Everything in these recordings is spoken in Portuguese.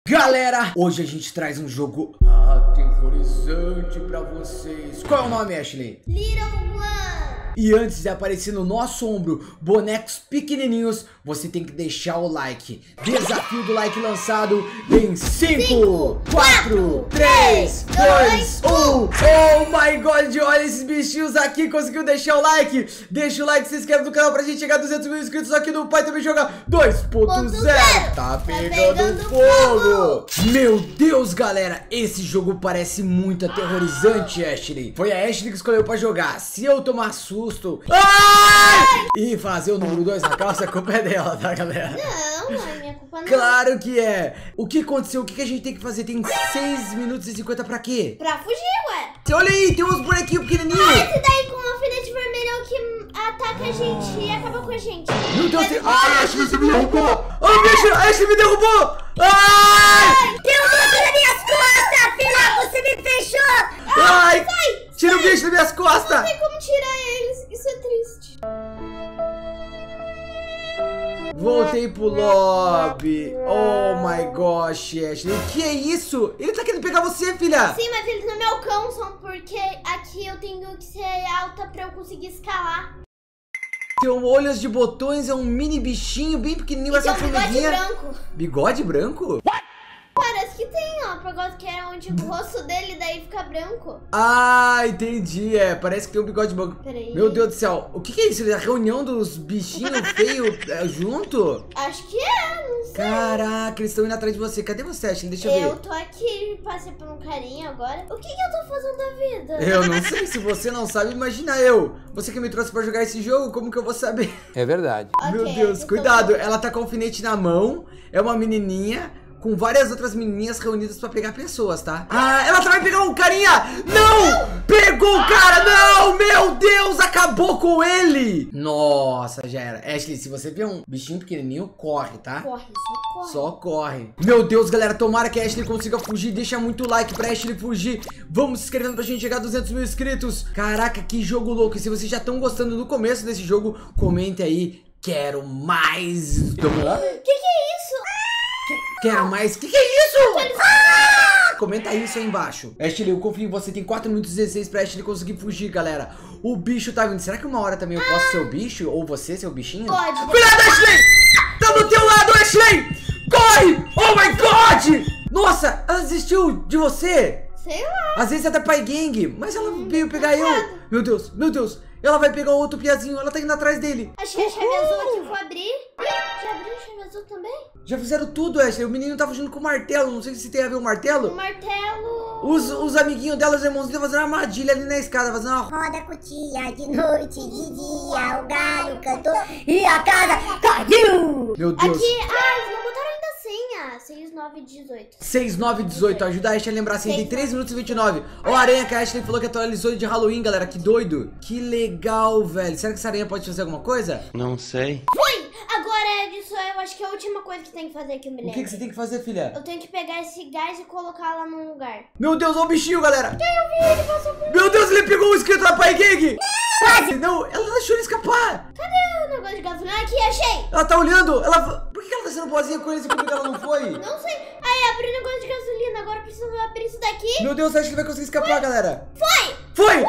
Galera, hoje a gente traz um jogo aterrorizante pra vocês. Qual é o nome, Ashley? Little One. E antes de aparecer no nosso ombro bonecos pequenininhos, você tem que deixar o like. Desafio do like lançado em 5, 4, 3, 2, 1. Oh my god, olha esses bichinhos aqui. Conseguiu deixar o like? Deixa o like, se inscreve no canal pra gente chegar a 200 mil inscritos aqui no Pai Também Joga 2.0. Tá pegando fogo. Meu Deus, galera, esse jogo parece muito aterrorizante, Ashley. Foi a Ashley que escolheu pra jogar. Se eu tomar susto e fazer o número 2 na calça, a culpa é dela, tá, galera? Não, é minha culpa não. Claro que é. O que aconteceu? O que a gente tem que fazer? Tem 6 minutos e 50 pra quê? Pra fugir, ué. Olha aí, tem uns bonequinhos pequenininhos. Esse daí com o alfinete vermelho é o que ataca a gente e acaba com a gente. Meu Deus, ai, Ashley, você me derrubou. Ai, bicho, Ashley me derrubou. Ai! Tem um monte nas minhas costas, filha, você me fechou. Ai, sai, tira o bicho das minhas costas. não tem como tirar eles, isso é triste. Voltei pro lobby. Oh my gosh, Ashley. O que é isso? Ele tá querendo pegar você, filha. Sim, mas eles não me alcançam porque aqui eu tenho que ser alta pra eu conseguir escalar. Tem olhos de botões, é um mini bichinho bem pequenininho, essa Tem um bigode formiguinha. branco. Bigode branco? Parece que tem, ó, por causa que é onde o rosto dele daí fica branco. Ah, entendi. É, parece que tem um bigode branco. Peraí. Meu Deus do céu. O que é isso? A reunião dos bichinhos feios junto? Acho que é, não sei. Caraca, eles estão indo atrás de você. Cadê você, Ashley? Deixa eu Eu ver. tô aqui, passei por um carinha agora. O que eu tô fazendo da vida? Eu não sei, se você não sabe, imagina eu. Você que me trouxe pra jogar esse jogo, como que eu vou saber? É verdade. Meu Ok, Deus, então cuidado. tá. Ela tá com o alfinete na mão. É uma menininha com várias outras menininhas reunidas pra pegar pessoas, tá? Ah, ela vai pegar um carinha! Não! Pegou o cara! Não! Meu Deus! Acabou com ele! Nossa, já era. Ashley, se você vê um bichinho pequenininho, corre, tá? Corre, só corre. Só corre. Meu Deus, galera, tomara que a Ashley consiga fugir. Deixa muito like pra Ashley fugir. Vamos se inscrevendo pra gente chegar a 200 mil inscritos. Caraca, que jogo louco. E se vocês já estão gostando do começo desse jogo, comente aí. Quero mais. Vamos lá? Que é isso? Quero mais. Que é isso? Ah! Comenta isso aí embaixo. Ashley, eu confio em você. Tem 4 minutos e 16 pra Ashley conseguir fugir, galera. O bicho tá vindo. Será que uma hora também eu posso ser o bicho? Ou você ser o bichinho? Pode. Cuidado, Ashley! Tá do teu lado, Ashley! Corre! Oh my god! Nossa, ela desistiu de você. Sei lá. Às vezes é da Pai Gang, mas ela veio pegar eu. Meu Deus, meu Deus. Ela vai pegar o outro piazinho. Ela tá indo atrás dele. Achei a chave azul aqui, vou abrir. Já abriu a chave azul também? Já fizeram tudo, Ashley. O menino tá fugindo com o martelo. Não sei se tem a ver o martelo. O martelo. Os amiguinhos dela, os irmãozinhos, estão fazendo uma armadilha ali na escada, fazendo uma... Roda cutia de noite, de dia, o galho cantou e a casa caiu! Meu Deus. Aqui, eles não botaram ainda a senha. 6, 9, 18. 6, 9, 18. Ajuda a Ashley a lembrar assim. Tem 3 minutos e 29. Ó, a aranha que a Ashley falou que atualizou de Halloween, galera. Que doido. Que legal, velho. Será que essa aranha pode fazer alguma coisa? Não sei. Foi! Agora disso eu acho que é a última coisa que tem que fazer que eu me O lembro. que você tem que fazer, filha? Eu tenho que pegar esse gás e colocar lá num lugar. Meu Deus, olha o bichinho, galera. Eu vi, ele passou por... Meu Deus, ele pegou o inscrito da Pai Gang. Não, ela deixou ele escapar. Cadê o negócio de gasolina? Aqui, achei! Ela tá olhando. Por que ela tá sendo boazinha com ele se comigo ela não foi? Não sei. Aí, abri o negócio de gasolina. Agora eu preciso abrir isso daqui. Meu Deus, acho que ele vai conseguir escapar, galera. Foi! Foi!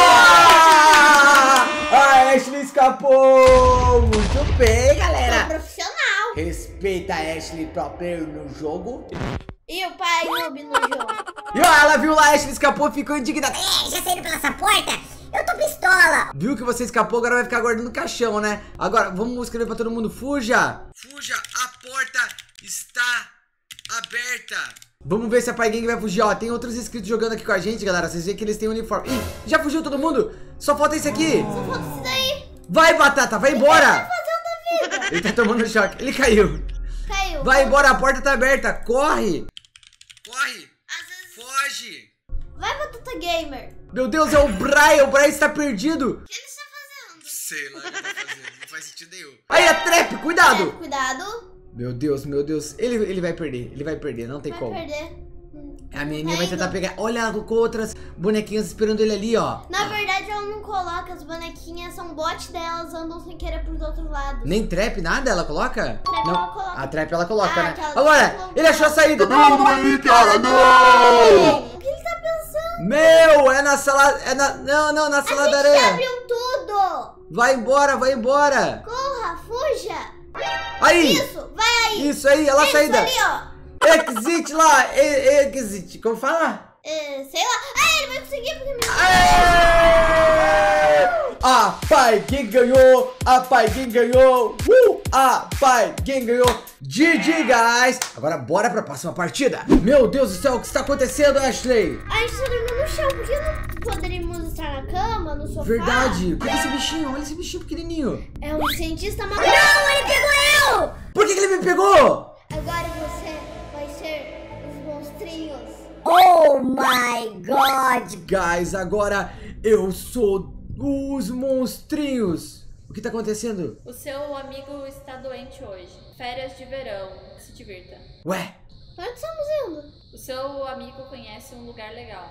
Ah! A Ashley escapou! Muito bem, galera! Profissional. Respeita a Ashley pro player no jogo. E o pai noob no jogo. E ó, ela viu lá, a Ashley escapou e ficou indignada. Já saíram pela essa porta? Eu tô pistola! Viu que você escapou, agora vai ficar guardando o caixão, né? Agora, vamos escrever pra todo mundo. Fuja! Fuja, a porta está aberta. Vamos ver se a Pai Gang vai fugir, ó. Tem outros inscritos jogando aqui com a gente, galera. Vocês veem que eles têm uniforme. Ih, já fugiu todo mundo? Só falta esse aqui. Só falta isso daí. Vai, Batata, vai embora. Fazendo da vida. Ele tá tomando choque. Ele caiu. Caiu. Vai embora, a porta tá aberta. Corre. Corre. Às vezes... Foge. Vai, Batata Gamer. Meu Deus, é o Brian. O Brian está perdido. O que ele está fazendo? Sei lá o que ele tá fazendo. Não faz sentido nenhum. Aí, a trap, cuidado. Cuidado. Meu Deus, meu Deus. Ele vai perder. Ele vai perder, não tem Vai como. perder. A menininha vai tentar pegar. Olha, ela colocou outras bonequinhas esperando ele ali, ó. Na verdade, ela não coloca. As bonequinhas são bot delas, andam sem querer pros outros lados. Nem trap, nada ela coloca? Trap Não. ela coloca. A trap ela coloca, né? aquela Agora, colocou. ele achou a saída. Não, aí, cara, não! O que ele tá pensando? Meu, é na sala. É na. Não, na sala da A gente areia. abriu tudo. Vai embora, vai embora. Corra, fuja. Aí. Isso, vai aí. Isso aí, ela Isso saída. ali, ó. Exit lá, exit. Como fala? Sei lá. Ah, ele vai conseguir porque me... A Pai quem ganhou, a Pai quem ganhou, a Pai quem ganhou. GG, guys. Agora bora pra próxima partida. Meu Deus do céu, o que está acontecendo, Ashley? A gente tá dormindo no chão, por que não poderíamos estar na cama, no sofá? Verdade, olha esse bichinho, olha esse bichinho pequenininho. É um cientista maluco. Não, ele pegou eu! Por que ele me pegou? Agora você vai ser os monstrinhos. Oh my god! Guys, agora eu sou os monstrinhos. O que tá acontecendo? O seu amigo está doente hoje. Férias de verão. Se divirta. Ué, Pra onde estamos indo? O seu amigo conhece um lugar legal.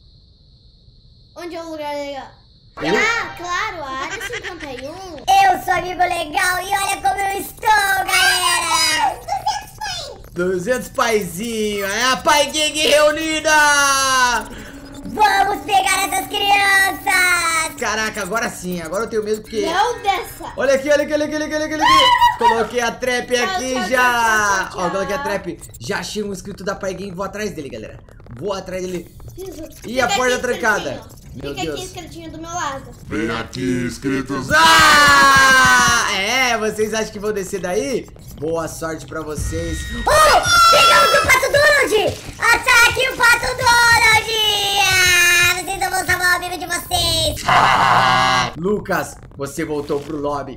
Onde é o lugar legal? Eu? Ah, claro, a área 51. Eu sou amigo legal e olha como eu estou, galera! 200 paizinhos, é a Pai Gang reunida! Vamos pegar essas crianças! Caraca, agora sim, agora eu tenho medo porque... Não dessa. Olha aqui, olha aqui, olha aqui, olha aqui, olha aqui, olha aqui. Coloquei a trap aqui tchau, já. tchau. Ó, coloquei a trap. Já achei um inscrito da Pai Gang, vou atrás dele, galera. Vou atrás dele. Isso. Ih, a Fica porta aqui, trancada. escritinho. Meu Fica Deus. aqui escritinho do meu lado. Vem aqui, inscritos. Ah! É, vocês acham que vão descer daí? Boa sorte pra vocês. Oh! Pegamos o Pato Donald! Ataque o Pato Donald! Ah, vocês não vão salvar o amigo de vocês! Lucas, você voltou pro lobby.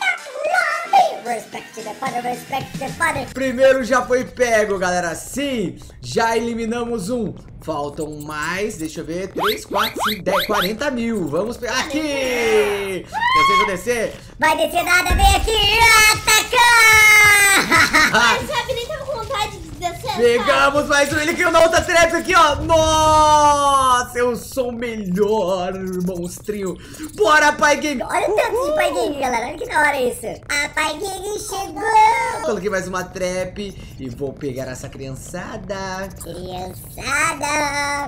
Respect the father, respect the father! Primeiro já foi pego, galera. Sim, já eliminamos um. Faltam mais, deixa eu ver, 3, 4, 5, 10, 40 mil. Vamos pegar aqui. Vocês vão descer? Vai descer nada, vem aqui atacar! Mas sabe, nem tava com vontade de descer. sabe? Pegamos mais um. Ele caiu na outra trap aqui, ó. Nossa, eu sou o melhor monstrinho. Bora, Pai Gang. Olha o tanto de Pai Gang, galera. Olha que da hora isso. A Pai Gang chegou! Coloquei mais uma trap e vou pegar essa criançada. Criançada!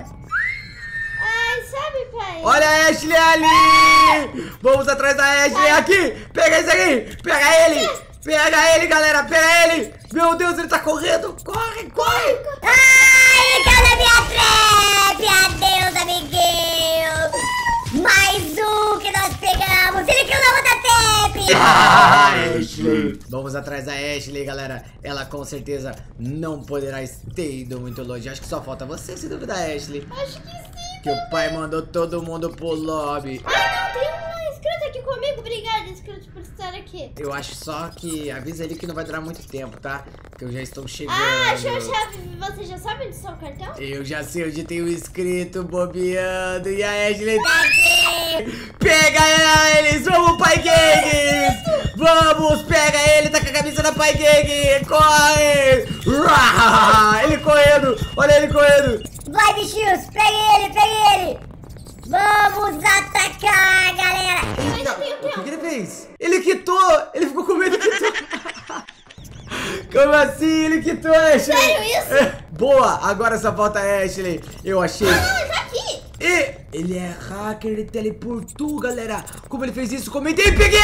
Ai, sabe, pai? Olha a Ashley ali! Vamos atrás da Ashley aqui! Pega esse aqui! Pega ele! Pega ele, galera! Pega ele! Meu Deus, ele tá correndo! Corre, corre! Ai, ele caiu na minha trap! Adeus, amiguinho! Mais um que nós pegamos! Ele caiu na outra trap! Ashley! Vamos atrás da Ashley, galera. Ela com certeza não poderá ter ido muito longe. Acho que só falta você, se duvidar, Ashley. Acho que sim. Que o pai mandou todo mundo pro lobby. Ah, não, tem uma inscrita aqui comigo. Obrigada, inscrito, por estar aqui. Eu acho só que avisa ele que não vai durar muito tempo, tá? Que eu já estou chegando. Ah, você já sabe onde está o cartão? Eu já sei onde tem o inscrito bobeando. E a Ashley tá aqui. Pega eles, vamos, Pai Gang. Vamos, pega ele, tá com a camisa da Pai Gang. Corre. Uau, ele correndo, olha ele correndo. Vai, bichinhos! Pegue ele! Vamos atacar, galera! Eita, o que ele fez? Ele quitou, ele ficou com medo e quitou. Como assim? Ele quitou, Ashley. Sério isso? Boa, agora só falta a Ashley. Eu achei. Ah, tá aqui. E ele é hacker, ele teleportou, galera. Como ele fez isso? Comentei e peguei!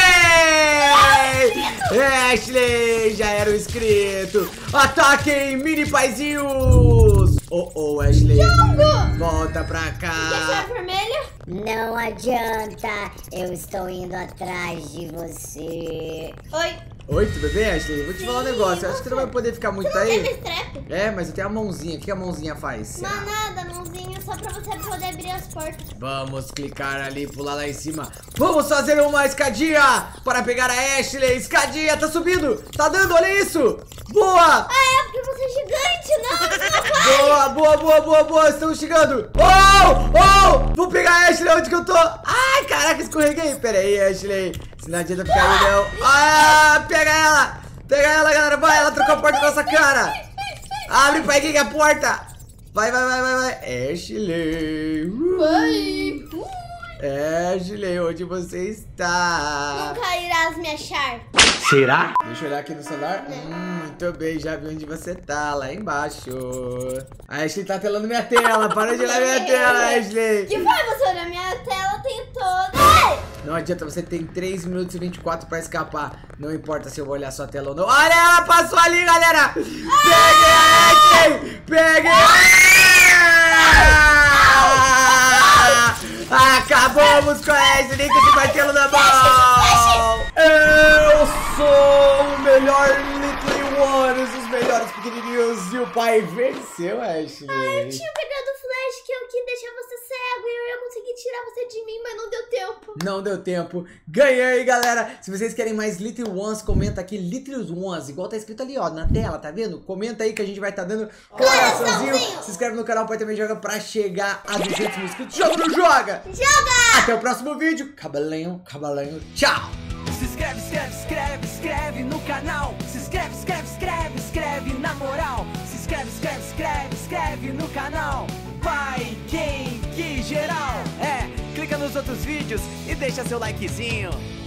Ashley, já era o inscrito. Ataquem, mini paizinhos. Oh, Ashley. Volta pra Quer cá. ser vermelha? Não adianta, eu estou indo atrás de você. Oi. Oi, tudo bem, Ashley? Vou te falar um negócio. Eu acho que você não vai poder ficar muito Não tem aí. mais trap? É, mas eu tenho a mãozinha. O que a mãozinha faz? Não, nada, mãozinha, só pra você poder abrir as portas. Vamos clicar ali, pular lá em cima. Vamos fazer uma escadinha para pegar a Ashley. Escadinha, tá subindo. Tá dando, olha isso. Boa. Ah, é porque você é gigante, não, você não vai. Boa. Estamos chegando. Oh. Vou pegar a Ashley onde que eu tô. Ai, caraca, escorreguei. Pera aí, Ashley. Se não adianta ficar aí, não. Ah, pega ela, galera. Vai, ela trocou a porta na nossa cara. Abre, Pai Gang, a porta. Vai. Ashley. Vai. Ashley, onde você está? Nunca irás me achar. Será? Deixa eu olhar aqui no celular. Muito bem, já vi onde você tá, lá embaixo. A Ashley tá telando minha tela. Para de olhar minha tela, Ashley. Que foi você olhar minha tela? Tem toda. Ai! Não adianta, você tem 3 minutos e 24 pra escapar. Não importa se eu vou olhar sua tela ou não. Olha, ela passou ali, galera. Peguei a Ashley. Peguei. Acabamos com a Ashley com esse martelo na mão. Eu sou o melhor Little Ones, os melhores pequenininhos. E o pai venceu, Ashley. Eu tinha pegado o flash que eu quis deixar você cego e eu ia conseguir tirar você de mim, mas não deu tempo. Não deu tempo. Ganhei, galera. Se vocês querem mais Little Ones, comenta aqui Little Ones, igual tá escrito ali, ó, na tela, tá vendo? Comenta aí que a gente vai tá dando coraçãozinho. Se inscreve no canal, o pai também joga pra chegar a 200 mil inscritos. Joga ou não joga? Joga! Até o próximo vídeo. Cabelinho, tchau. Se inscreve no canal. Se inscreve na moral. Se inscreve no canal. Vai, quem, que geral. Clica nos outros vídeos e deixa seu likezinho.